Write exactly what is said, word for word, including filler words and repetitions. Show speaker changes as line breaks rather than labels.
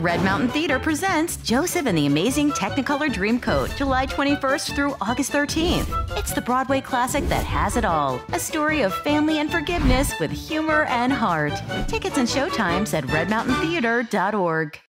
Red Mountain Theater presents Joseph and the Amazing Technicolor Dreamcoat, July twenty-first through August thirteenth. It's the Broadway classic that has it all. A story of family and forgiveness with humor and heart. Tickets and showtimes at red mountain theater dot org.